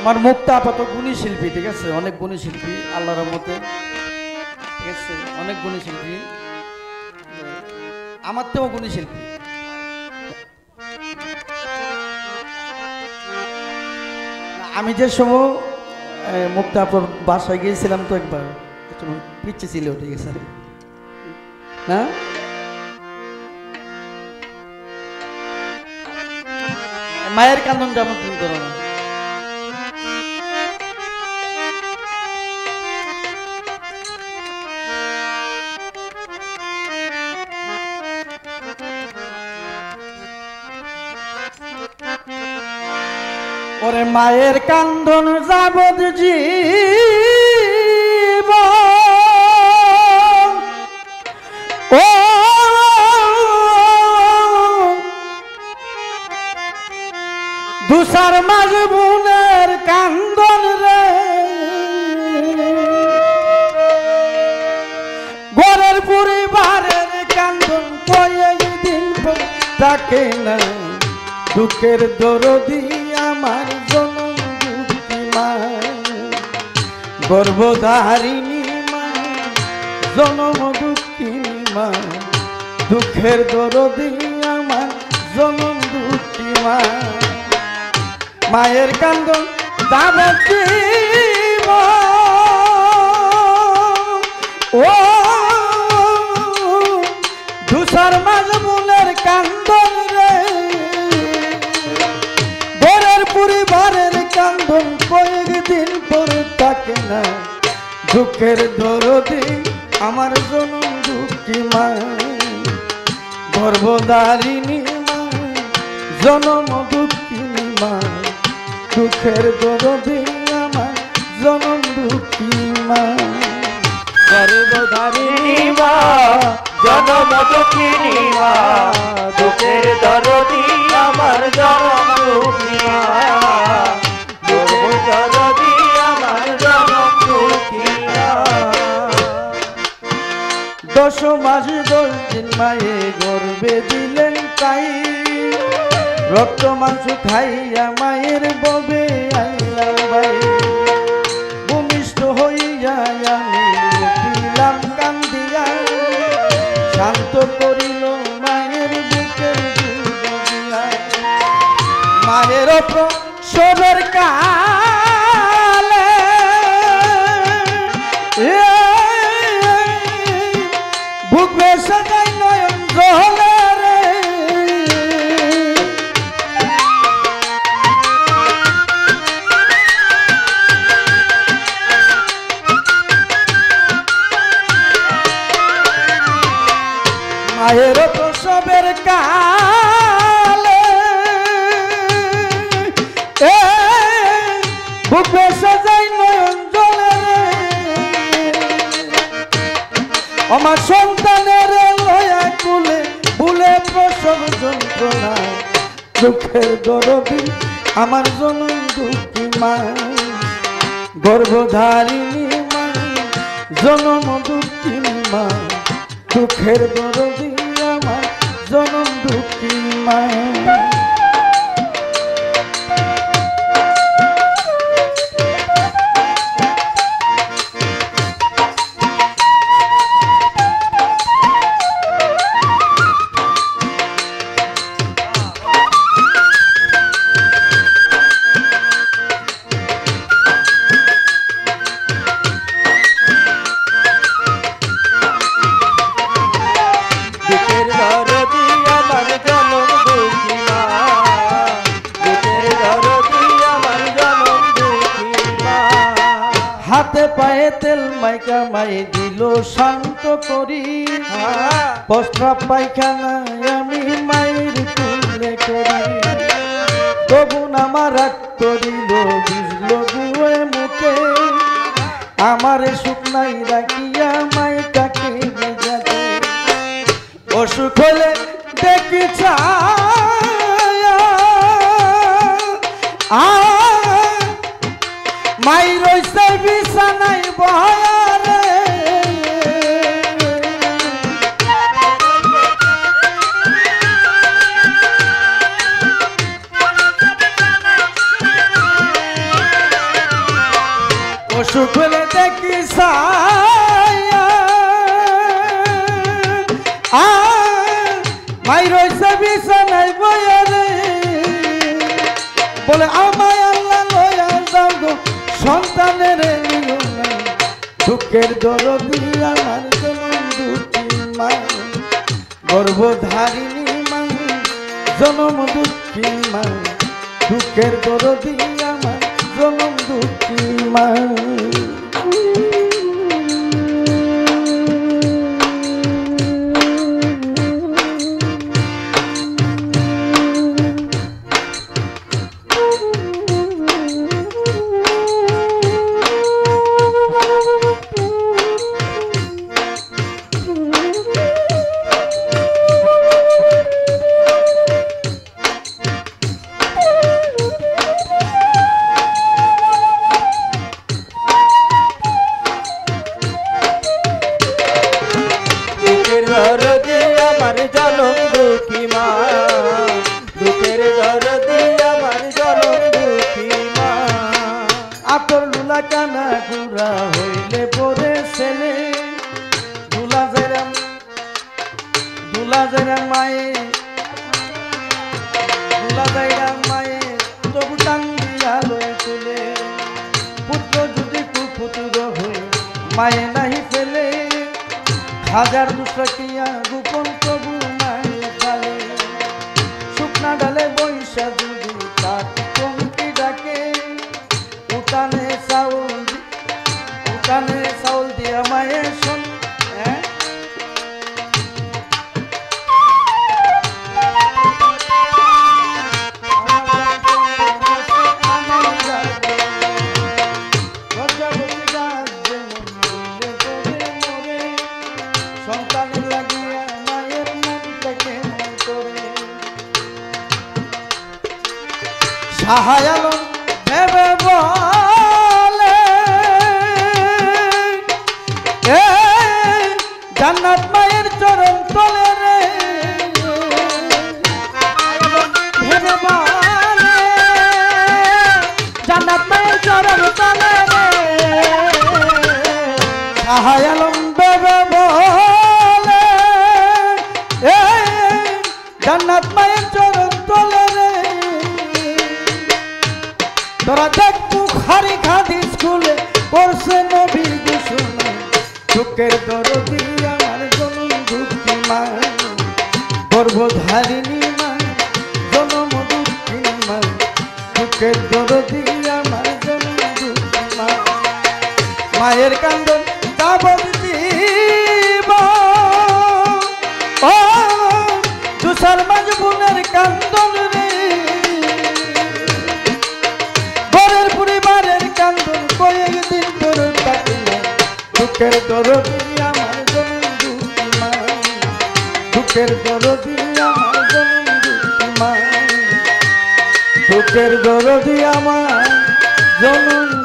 আমার মুক্তা আপাতত গুণী শিল্পী, ঠিক আছে, অনেক গুণী শিল্পী আল্লাহর রহমতে, ঠিক আছে, অনেক গুণী শিল্পী, আমার তো গুণী শিল্পী। আমি যে সময় মুক্তা আপুর বাসায় গিয়েছিলাম তো একবার, পিছিয়ে ছিল, ঠিক আছে না, মায়ের কান্দন যেমন তুমি করো না। ওরে মায়ের কান্দন যাবদ জীব, ও দুসার মাঝ বোনের কান্দন রে, ঘরের পরিবারের কান্দন কয়েকদিন থাকে না, দুঃখের দরদি আমার জনম দুঃখী মা, গর্ভধারিণী মা, জনম দুঃখিনী মা, দুঃখের দরদি আমার জনম দুঃখী মা। মায়ের কান্দন যাবদ জীব, ও ধূসর মাঝ বোনের কান্দন রে, ঘরের পরিবারের কান্দন কয়েকদিন পরে থাকে না, দুঃখের দরদি আমার জনম দুঃখী মা, গর্ভধারিণী মা, জনম দুঃখিনী মা, দুঃখের দরদি আমার জনম দুঃখী মা, গর্ভধারিণী মা, জনম দুঃখিনী মা, দুঃখের দরদি আমার জনম দুঃখী মা, দুঃখের দরদি আমার জনম দুঃখী মা। 10 মাস 10 দিন মায়ে গর্ভে দিলেন তাই, রক্ত মাংস খাইয়া মায়ের ববে আইলাম ভাই, ভূমিষ্ঠ হইয়া আমি দিলাম কান্দিয়া, শান্ত করিল মায়ের বুকের দুর্গিয়া, মায়ের প্রসবের কালে বুক ভেসে যায় নয়ন জলে রে, মায়ের প্রসবের কালে বুক ভেসে যায় নয়ন জলে রে, আমার সন্তানের লয়া কুলে ভুলে প্রসব যন্ত্রণা, দুঃখের দরদি আমার জনম দুঃখী মা, গর্ভধারিণী মা, জনম দুঃখিনী মা, দুঃখের দরদি আমার জনম দুঃখী মা। হাতে পায়ে তেল মাইকা মাই দিল শান্ত করি, প্রস্রাব পায়খানায় আমি মায়ের তুলে করি, তবু আমার রাগ করিল বুঝল গুয়ে মুখে, আমার শুকনাই রাখিয়া মাইটাকে বেজাতে, অসুখ হলে দেখি মাই রইছে বিছানাই বহারে, একই ছায়া মাই রইছে বিছানায় বইয়া রে বলে আমায় আল্লাহ লইয়া যাও গো সন্তানের নিও না দুঃখের দরদি আমার জনম দুঃখী মা গর্ভধারিণী মা জনম দুঃখী মা দুঃখের দরদি আমার জনম দুঃখী মা দরদি আমার জনম দুঃখী মা দুঃখের দরদি আমার জনম দুঃখী মা আতর লুলা কানা গুড়া হইলে পরে ছেলে দুলা জেরাম মায়ে তবু টাঙ্গিয়া লয়ে চলে পুত্র যদি কুপুত্র হয়ে মায়ে নাহি ফেলে হাজার দুসকিয়া গোপন প্রভু মায়ে ডালে শুকনা ডালে বৈশা যদি তার কমতি ডাকে উঠানে চাউল দিয়া মায়ের শোন সন্তানের লাগিয়া মায়ের মনটাকে করে সাহায় আলম ভেবে বলে জান্নাত মায়ের চরণ তলে রে ভেবে বলে জান্নাত মায়ের চরণ তলে রে সাহায় আলম ভেবে বলে জান্নাত মায়ের চরণ তলে রে তোরা দেখ বুখারী হাদিস স্কুলে পড়ছে নবীর ঘোষণা দুঃখের দরদি আমার জনম দুঃখী মা গর্ভধারিণী মা জনম দুঃখী মা দুঃখের দরদি আমার জনম দুঃখী মা মায়ের কান্দন তাবর জীব ও দুসার মাঝ বোনের কান্দন রে ঘরের পরিবারের কান্দন কয়েকদিন ধরে কাটিলে দুঃখের দরদি আমার জনম দুঃখী মা দুঃখের দরদি আমার জনম দুঃখী মা দুঃখের দরদি আমার জনম